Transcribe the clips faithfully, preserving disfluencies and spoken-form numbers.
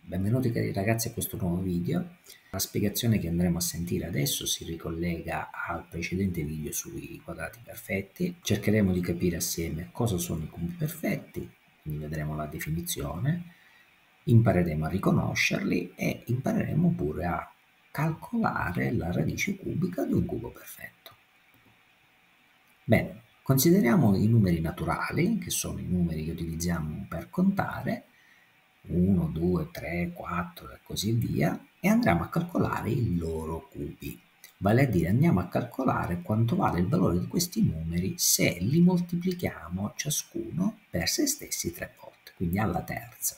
Benvenuti cari ragazzi a questo nuovo video. La spiegazione che andremo a sentire adesso si ricollega al precedente video sui quadrati perfetti. Cercheremo di capire assieme cosa sono i cubi perfetti, quindi vedremo la definizione, impareremo a riconoscerli e impareremo pure a calcolare la radice cubica di un cubo perfetto. Bene, consideriamo i numeri naturali, che sono i numeri che utilizziamo per contare, uno, due, tre, quattro e così via, e andremo a calcolare i loro cubi. Vale a dire, andiamo a calcolare quanto vale il valore di questi numeri se li moltiplichiamo ciascuno per se stessi tre volte, quindi alla terza.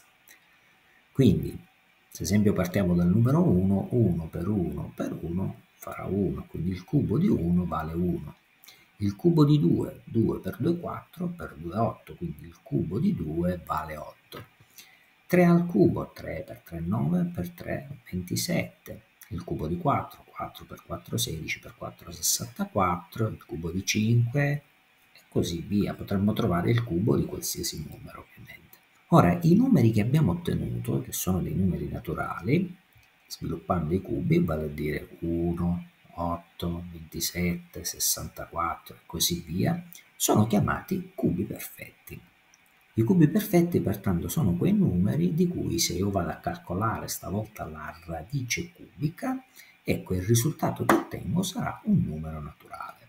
Quindi, se ad esempio partiamo dal numero uno, uno per uno per uno farà uno, quindi il cubo di uno vale uno. Il cubo di due, due per due, quattro, per due, otto, quindi il cubo di due vale otto. tre al cubo, tre per tre, nove, per tre, ventisette. Il cubo di quattro, quattro per quattro, sedici, per quattro, sessantaquattro. Il cubo di cinque e così via. Potremmo trovare il cubo di qualsiasi numero, ovviamente. Ora, i numeri che abbiamo ottenuto, che sono dei numeri naturali, sviluppando i cubi, vale a dire uno, otto, ventisette, sessantaquattro e così via, sono chiamati cubi perfetti. I cubi perfetti pertanto sono quei numeri di cui se io vado a calcolare stavolta la radice cubica, ecco il risultato che ottengo sarà un numero naturale.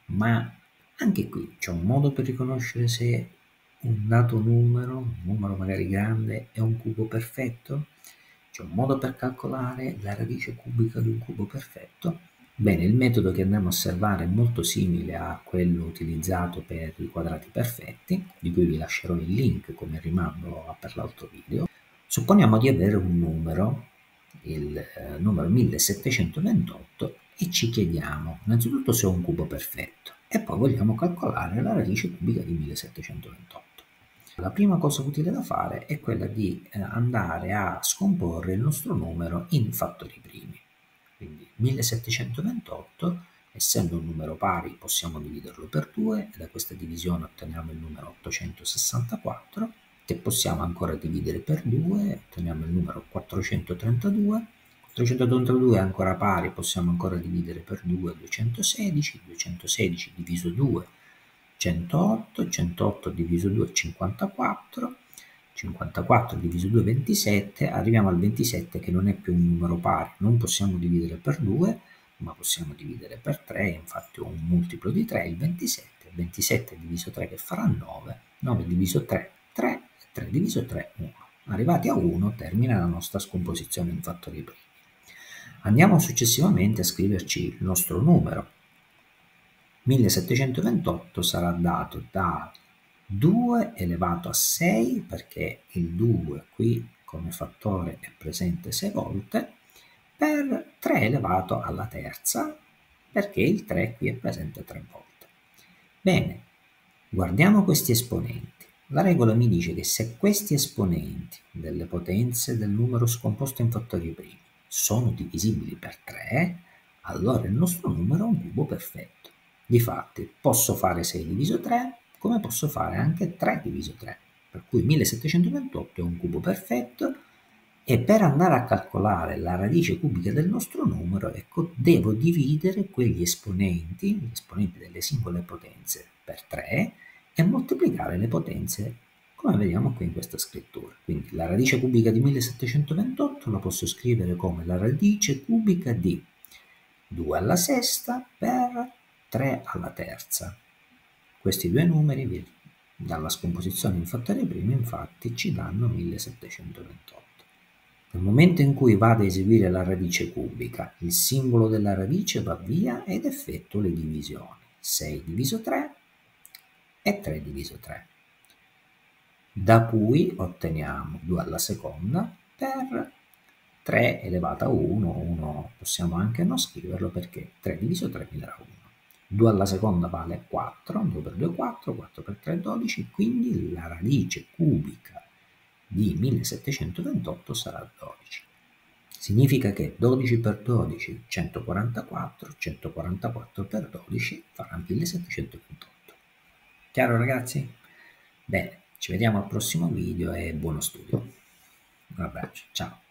Ma anche qui c'è un modo per riconoscere se un dato numero, un numero magari grande, è un cubo perfetto? C'è un modo per calcolare la radice cubica di un cubo perfetto? Bene, il metodo che andiamo a osservare è molto simile a quello utilizzato per i quadrati perfetti, di cui vi lascerò il link come rimando per l'altro video. Supponiamo di avere un numero, il eh, numero millesettecentoventotto, e ci chiediamo innanzitutto se è un cubo perfetto e poi vogliamo calcolare la radice cubica di millesettecentoventotto. La prima cosa utile da fare è quella di eh, andare a scomporre il nostro numero in fattori primi. Quindi millesettecentoventotto, essendo un numero pari, possiamo dividerlo per due e da questa divisione otteniamo il numero ottocentosessantaquattro, che possiamo ancora dividere per due, otteniamo il numero quattrocentotrentadue. quattrocentotrentadue è ancora pari, possiamo ancora dividere per due, duecentosedici, duecentosedici diviso due, centootto, centootto diviso due, cinquantaquattro, cinquantaquattro diviso due, ventisette, arriviamo al ventisette che non è più un numero pari, non possiamo dividere per due, ma possiamo dividere per tre, infatti ho un multiplo di tre, il ventisette, ventisette diviso tre che farà nove, nove diviso tre, tre, tre diviso tre, uno. Arrivati a uno termina la nostra scomposizione in fattori primi. Andiamo successivamente a scriverci il nostro numero. millesettecentoventotto sarà dato da due elevato a sei, perché il due qui come fattore è presente sei volte, per tre elevato alla terza, perché il tre qui è presente tre volte. Bene, guardiamo questi esponenti. La regola mi dice che se questi esponenti delle potenze del numero scomposto in fattori primi sono divisibili per tre, allora il nostro numero è un cubo perfetto. Difatti posso fare sei diviso tre, come posso fare anche tre diviso tre, per cui millesettecentoventotto è un cubo perfetto, e per andare a calcolare la radice cubica del nostro numero, ecco, devo dividere quegli esponenti, gli esponenti delle singole potenze, per tre e moltiplicare le potenze, come vediamo qui in questa scrittura. Quindi la radice cubica di millesettecentoventotto la posso scrivere come la radice cubica di due alla sesta per tre alla terza. Questi due numeri dalla scomposizione in fattori primi infatti ci danno millesettecentoventotto. Nel momento in cui vado a eseguire la radice cubica, il simbolo della radice va via ed effettuo le divisioni. sei diviso tre e tre diviso tre. Da cui otteniamo due alla seconda per tre elevato a uno, uno possiamo anche non scriverlo perché tre diviso tre mi darà uno. due alla seconda vale quattro, due per due quattro, quattro per tre dodici, quindi la radice cubica di millesettecentoventotto sarà dodici. Significa che dodici per dodici, centoquarantaquattro, centoquarantaquattro per dodici farà millesettecentoventotto. Chiaro ragazzi? Bene, ci vediamo al prossimo video e buono studio. Un abbraccio, ciao.